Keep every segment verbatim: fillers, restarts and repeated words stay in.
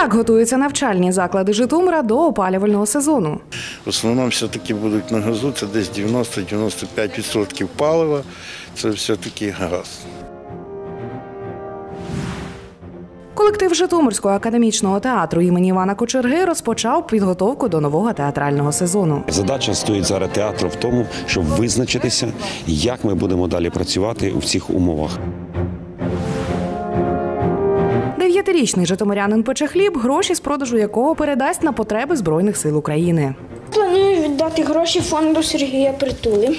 Як готуються навчальні заклади Житомира до опалювального сезону? В основному все-таки будуть на газу, це десь дев'яносто - дев'яносто п'ять відсотків палива, це все-таки газ. Колектив Житомирського академічного театру імені Івана Кочерги розпочав підготовку до нового театрального сезону. Задача стоїть зараз театру в тому, щоб визначитися, як ми будемо далі працювати у цих умовах. Дев'ятирічний житомирянин пече хліб, гроші з продажу якого передасть на потреби Збройних сил України. Планую віддати гроші фонду Сергія Притули.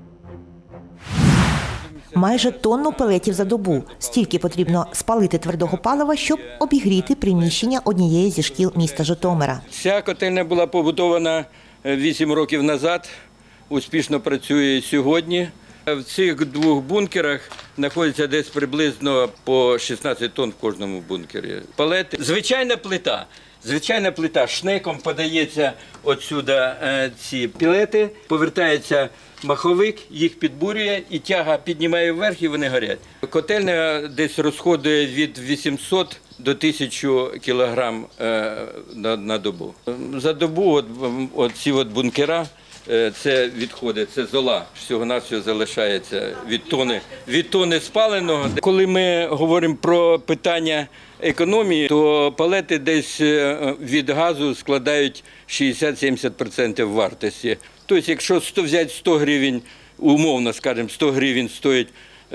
Майже тонну пелетів за добу. Стільки потрібно спалити твердого палива, щоб обігріти приміщення однієї зі шкіл міста Житомира. Ця котельня була побудована вісім років назад, успішно працює сьогодні. В цих двох бункерах знаходиться десь приблизно по шістнадцять тонн в кожному бункері. Палети. Звичайна плита. Звичайна плита. Шнеком подається отсюди ці пілети, повертається маховик, їх підбурює і тяга піднімає вверх і вони горять. Котельня десь розходує від вісімсот до тисячі кілограм на, на добу. За добу от, от ці от бункера, це відходи, це зола, всього-навсього залишається від тони, від тони спаленого. Коли ми говоримо про питання економії, то палети десь від газу складають шістдесят - сімдесят відсотків вартості. Тобто, якщо взяти сто гривень, умовно, скажімо, сто гривень стоїть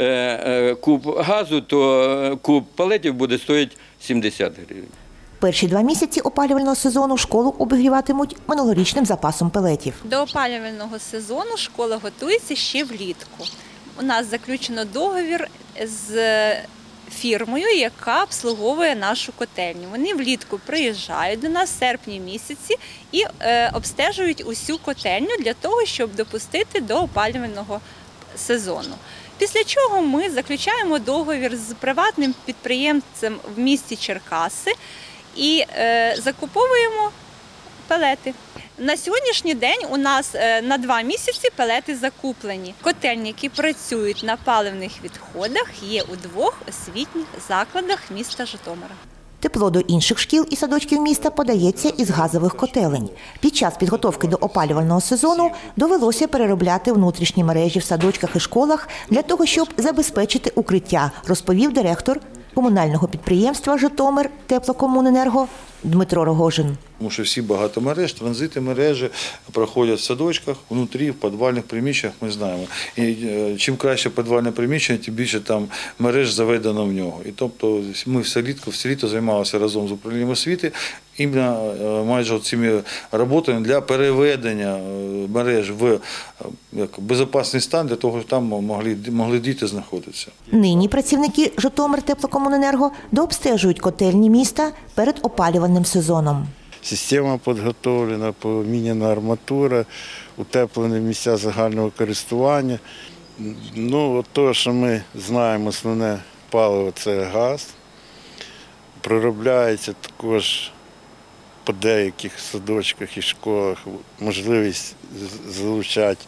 куб газу, то куб палетів буде стоїти сімдесят гривень. Перші два місяці опалювального сезону школу обігріватимуть минулорічним запасом пелетів. До опалювального сезону школа готується ще влітку. У нас заключено договір з фірмою, яка обслуговує нашу котельню. Вони влітку приїжджають до нас в серпні місяці і е, обстежують усю котельню для того, щоб допустити до опалювального сезону. Після чого ми заключаємо договір з приватним підприємцем в місті Черкаси і е, закуповуємо пелети. На сьогоднішній день у нас на два місяці пелети закуплені. Котельні, які працюють на паливних відходах, є у двох освітніх закладах міста Житомира. Тепло до інших шкіл і садочків міста подається із газових котелень. Під час підготовки до опалювального сезону довелося переробляти внутрішні мережі в садочках і школах для того, щоб забезпечити укриття, розповів директор комунального підприємства «Житомир Теплокомуненерго» Дмитро Рогожин. Тому що всі багатомереж, транзити мережі проходять в садочках, внутрі, в підвальних приміщеннях, ми знаємо. І чим краще підвальне приміщення, тим більше там мереж заведено в нього. І тобто ми все літо, все літо займалися разом з управлінням освіти, іменно майже цими роботами для переведення мереж в як, безпечний стан, для того, щоб там могли, могли діти знаходитися. Нині працівники «Житомир Теплокомуненерго» дообстежують котельні міста перед опалювальним сезоном. Система підготовлена, поміняна арматура, утеплені місця загального користування. Ну, от те, що ми знаємо, основне паливо – це газ. Проробляється також по деяких садочках і школах можливість залучати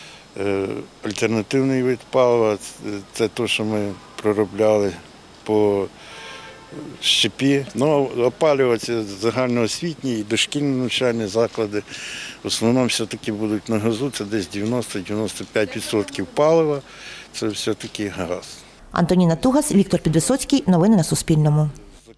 альтернативний вид палива. Це те, що ми проробляли по щепі. Ну, опалювати загальноосвітні і дошкільні навчальні заклади. В основному все-таки будуть на газу, це десь дев'яносто - дев'яносто п'ять відсотків палива, це все-таки газ. Антоніна Тугас, Віктор Підвисоцький. Новини на Суспільному.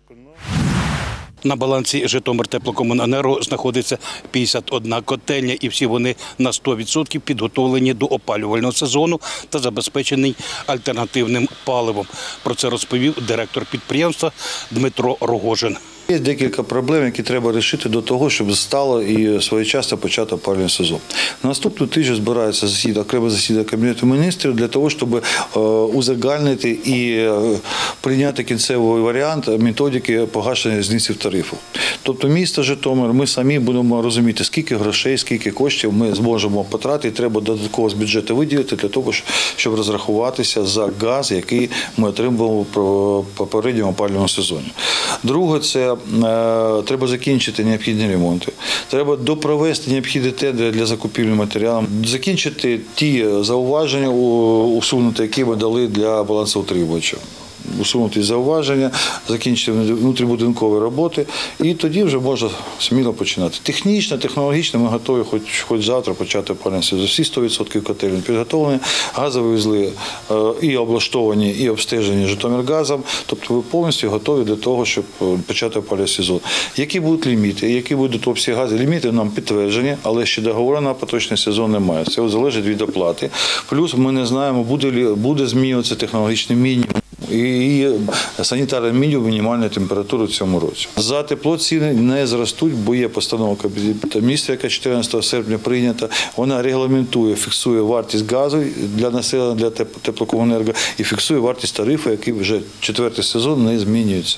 На балансі Житомир Теплокомуненерго знаходиться п'ятдесят одна котельня, і всі вони на сто відсотків підготовлені до опалювального сезону та забезпечені альтернативним паливом. Про це розповів директор підприємства Дмитро Рогожин. Є декілька проблем, які треба вирішити до того, щоб стало і своєчасно почати опалювальний сезон. На наступну тиждень збирається засідання, окреме засідання Кабінету міністрів для того, щоб узагальнити і прийняти кінцевий варіант методики погашення різниці в тарифу. Тобто місто Житомир, ми самі будемо розуміти, скільки грошей, скільки коштів ми зможемо потратити, треба додатково з бюджету виділити для того, щоб розрахуватися за газ, який ми отримували в попередньому опалювальному сезоні. Друге – це треба закінчити необхідні ремонти, треба допровести необхідні тендери для закупівлі матеріалів, закінчити ті зауваження, усунути, які ми дали для балансоутримувачів. усунути зауваження, закінчити внутрібудинкові роботи, і тоді вже можна сміло починати. Технічно, технологічно ми готові хоч, хоч завтра почати опалювальний сезон. Всі сто відсотків котелень підготовлені, газові вузли і облаштовані, і обстежені Житомиргазом, тобто ви повністю готові для того, щоб почати опалювальний сезон. Які будуть ліміти, які будуть обсяги газу? Ліміти нам підтверджені, але ще договору на поточний сезон немає. Це залежить від оплати. Плюс ми не знаємо, буде, буде змінюватися технологічний мінімум і санітарний мінімум мінімальної температури в цьому році. За тепло ціни не зростуть, бо є постанова Кабінету Міністрів, яка чотирнадцятого серпня прийнята. Вона регламентує, фіксує вартість газу для населення, для теплокомуненерго і фіксує вартість тарифу, який вже четвертий сезон не змінюється.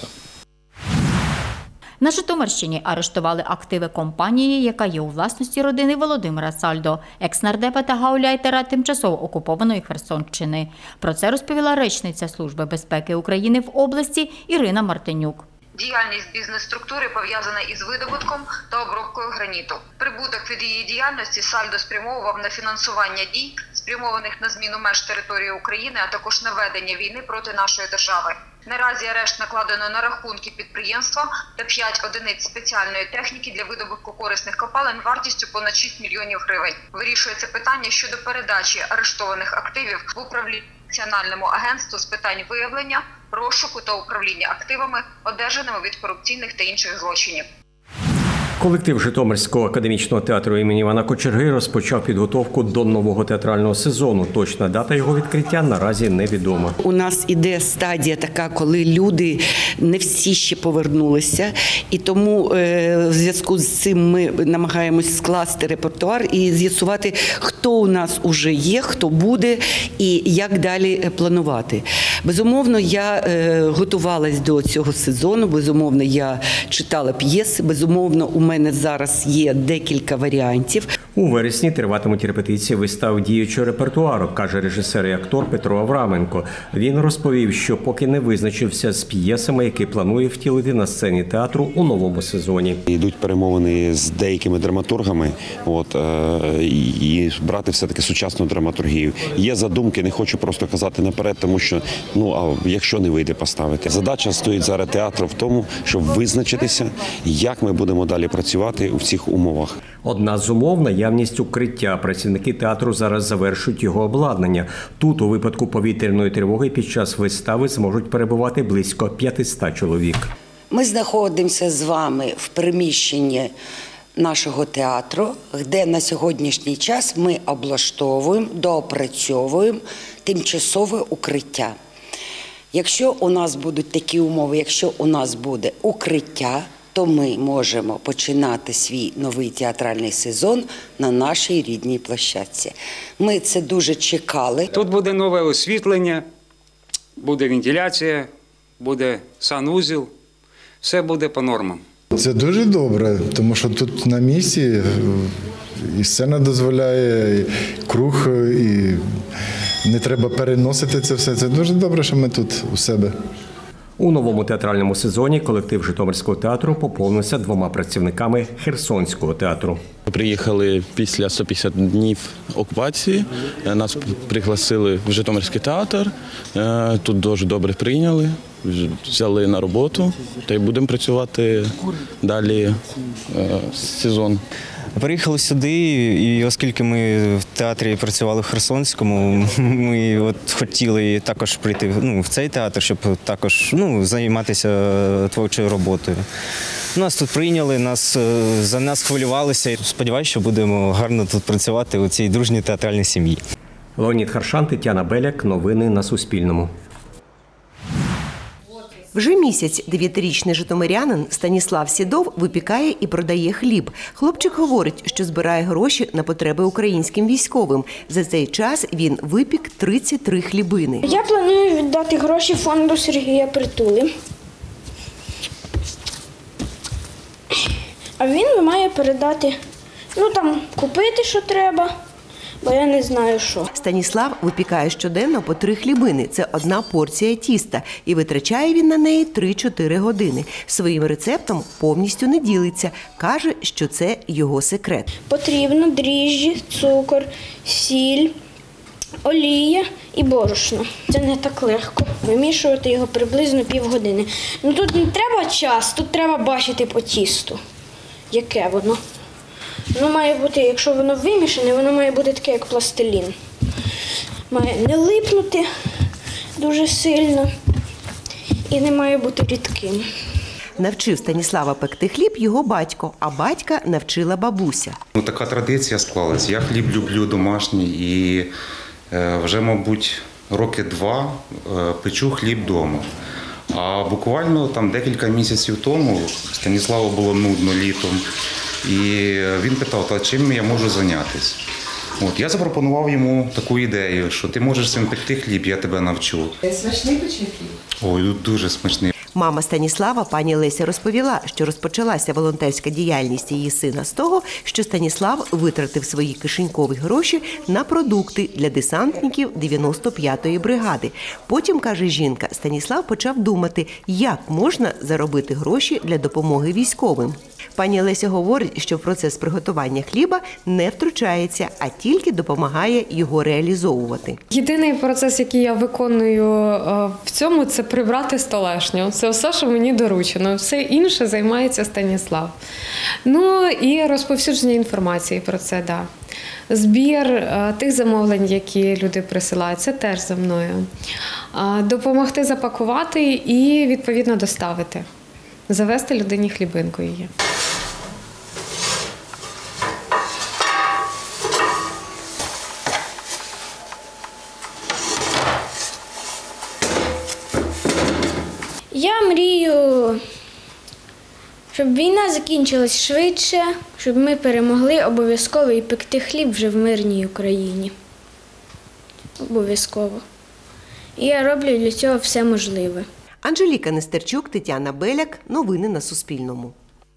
На Житомирщині арештували активи компанії, яка є у власності родини Володимира Сальдо, екс-нардепа та гауляйтера тимчасово окупованої Херсонщини. Про це розповіла речниця Служби безпеки України в області Ірина Мартинюк. Діяльність бізнес-структури пов'язана із видобутком та обробкою граніту. Прибуток від її діяльності Сальдо спрямовував на фінансування дій, спрямованих на зміну меж території України, а також на ведення війни проти нашої держави. Наразі арешт накладено на рахунки підприємства та п'ять одиниць спеціальної техніки для видобутку корисних копалин вартістю понад шість мільйонів гривень. Вирішується питання щодо передачі арештованих активів в управління Національному агентству з питань виявлення, розшуку та управління активами, одержаними від корупційних та інших злочинів. Колектив Житомирського академічного театру імені Івана Кочерги розпочав підготовку до нового театрального сезону. Точна дата його відкриття наразі невідома. У нас іде стадія така, коли люди не всі ще повернулися. І тому в зв'язку з цим ми намагаємось скласти репертуар і з'ясувати, хто у нас уже є, хто буде і як далі планувати. Безумовно, я готувалась до цього сезону, безумовно, я читала п'єси, безумовно, у мене У мене зараз є декілька варіантів. У вересні триватимуть репетиції вистав діючого репертуару, каже режисер і актор Петро Авраменко. Він розповів, що поки не визначився з п'єсами, які планує втілити на сцені театру у новому сезоні. Йдуть перемовини з деякими драматургами, от, і брати все-таки сучасну драматургію. Є задумки, не хочу просто казати наперед, тому що, ну, а якщо не вийде поставити. Задача стоїть зараз театру в тому, щоб визначитися, як ми будемо далі працювати у цих умовах. Одна з умов – наявність укриття. Працівники театру зараз завершують його обладнання. Тут у випадку повітряної тривоги під час вистави зможуть перебувати близько п'ятсот чоловік. Ми знаходимося з вами в приміщенні нашого театру, де на сьогоднішній час ми облаштовуємо, доопрацьовуємо тимчасове укриття. Якщо у нас будуть такі умови, якщо у нас буде укриття, то ми можемо починати свій новий театральний сезон на нашій рідній площадці. Ми це дуже чекали. Тут буде нове освітлення, буде вентиляція, буде санузел, все буде по нормам. Це дуже добре, тому що тут на місці і сцена дозволяє, і круг, і не треба переносити це все. Це дуже добре, що ми тут у себе. У новому театральному сезоні колектив Житомирського театру поповнився двома працівниками Херсонського театру. Приїхали після сто п'ятдесят днів окупації, нас пригласили в Житомирський театр, тут дуже добре прийняли, взяли на роботу та й будемо працювати далі сезон. Приїхали сюди, і оскільки ми в театрі працювали в Херсонському, ми от хотіли також прийти, ну, в цей театр, щоб також, ну, займатися творчою роботою. Нас тут прийняли, нас, за нас хвилювалися. Сподіваюся, що будемо гарно тут працювати у цій дружній театральній сім'ї. Леонід Харшан, Тетяна Беляк. Новини на Суспільному. Вже місяць дев'ятирічний житомирянин Станіслав Сідов випікає і продає хліб. Хлопчик говорить, що збирає гроші на потреби українським військовим. За цей час він випік тридцять три хлібини. Я планую віддати гроші фонду Сергія Притули. А він має передати, ну там, купити, що треба. Бо я не знаю, що. Станіслав випікає щоденно по три хлібини. Це одна порція тіста. І витрачає він на неї три-чотири години. Своїм рецептом повністю не ділиться. Каже, що це його секрет. Потрібно дріжджі, цукор, сіль, олія і борошно. Це не так легко. Вимішувати його приблизно півгодини. Ну тут не треба час, тут треба бачити по тісту, яке воно. Воно має бути, якщо воно вимішане, воно має бути таке, як пластилін. Має не липнути дуже сильно і не має бути рідким. Навчив Станіслава пекти хліб його батько, а батька навчила бабуся. Ну, така традиція склалась. Я хліб люблю домашній і е, вже, мабуть, роки два е, печу хліб вдома. А буквально там декілька місяців тому Станіславу було нудно літом, і він питав, та чим я можу зайнятися. От, я запропонував йому таку ідею, що ти можеш цим пекти хліб, я тебе навчу. Смачний пече хліб? Ой, дуже смачний. Мама Станіслава, пані Леся, розповіла, що розпочалася волонтерська діяльність її сина з того, що Станіслав витратив свої кишенькові гроші на продукти для десантників дев'яносто п'ятої бригади. Потім, каже жінка, Станіслав почав думати, як можна заробити гроші для допомоги військовим. Пані Леся говорить, що в процес приготування хліба не втручається, а тільки допомагає його реалізовувати. Єдиний процес, який я виконую в цьому, це прибрати столешню. Це все, що мені доручено. Все інше займається Станіслав. Ну і розповсюдження інформації про це, да. Збір тих замовлень, які люди присилають, це теж за мною. Допомогти запакувати і, відповідно, доставити. Завести людині хлібинку її. Я мрію, щоб війна закінчилась швидше, щоб ми перемогли обов'язково і пекти хліб вже в мирній Україні. Обов'язково. І я роблю для цього все можливе. Анжеліка Нестерчук, Тетяна Беляк. Новини на Суспільному.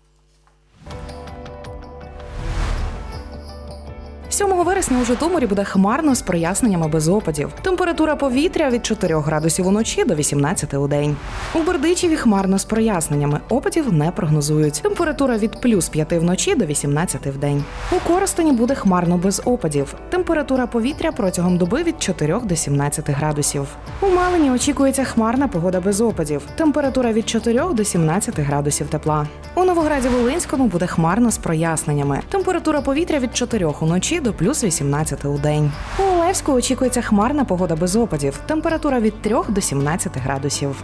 сьомого вересня у Житомирі буде хмарно з проясненнями без опадів. Температура повітря від чотирьох градусів уночі до вісімнадцяти у день. У Бердичеві хмарно з проясненнями. Опадів не прогнозують. Температура від плюс п'яти вночі до вісімнадцяти в день. У Коростені буде хмарно без опадів. Температура повітря протягом доби від чотирьох до сімнадцяти градусів. У Малині очікується хмарна погода без опадів. Температура від чотирьох до сімнадцяти градусів тепла. У Новограді-Волинському буде хмарно з проясненнями. Температура повітря від чотирьох уночі до плюс вісімнадцяти у день. У Олевську очікується хмарна погода без опадів. Температура від трьох до сімнадцяти градусів.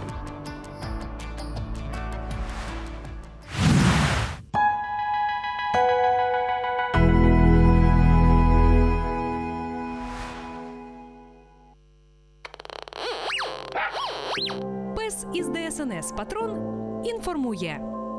Пес із ДСНС «Патрон» інформує.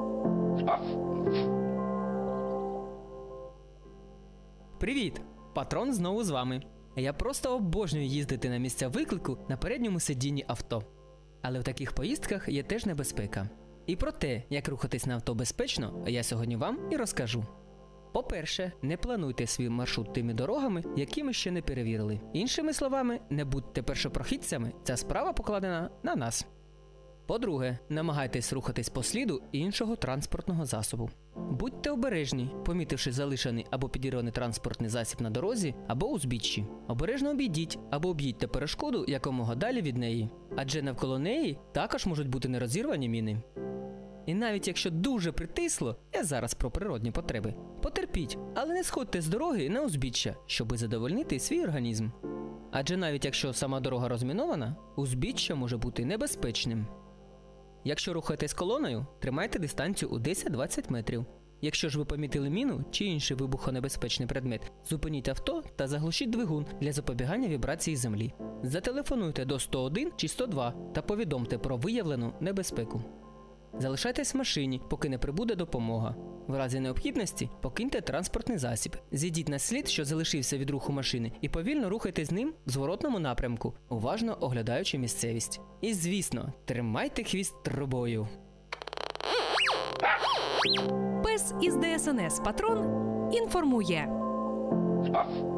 Привіт! Патрон знову з вами. Я просто обожнюю їздити на місця виклику на передньому сидінні авто. Але в таких поїздках є теж небезпека. І про те, як рухатись на авто безпечно, я сьогодні вам і розкажу. По-перше, не плануйте свій маршрут тими дорогами, які ми ще не перевірили. Іншими словами, не будьте першопрохідцями, ця справа покладена на нас. По-друге, намагайтесь рухатись по сліду іншого транспортного засобу. Будьте обережні, помітивши залишений або підірваний транспортний засіб на дорозі або узбіччі. Обережно обійдіть або об'їдьте перешкоду якомога далі від неї, адже навколо неї також можуть бути нерозірвані міни. І навіть якщо дуже притисло, я зараз про природні потреби, потерпіть, але не сходьте з дороги на узбіччя, щоби задовольнити свій організм. Адже навіть якщо сама дорога розмінована, узбіччя може бути небезпечним. Якщо рухаєтесь колоною, тримайте дистанцію у десять-двадцять метрів. Якщо ж ви помітили міну чи інший вибухонебезпечний предмет, зупиніть авто та заглушіть двигун для запобігання вібрації землі. Зателефонуйте до сто один чи сто два та повідомте про виявлену небезпеку. Залишайтесь в машині, поки не прибуде допомога. В разі необхідності покиньте транспортний засіб, зійдіть на слід, що залишився від руху машини, і повільно рухайтесь з ним в зворотному напрямку, уважно оглядаючи місцевість. І, звісно, тримайте хвіст трубою. Пес із ДСНС «Патрон» інформує.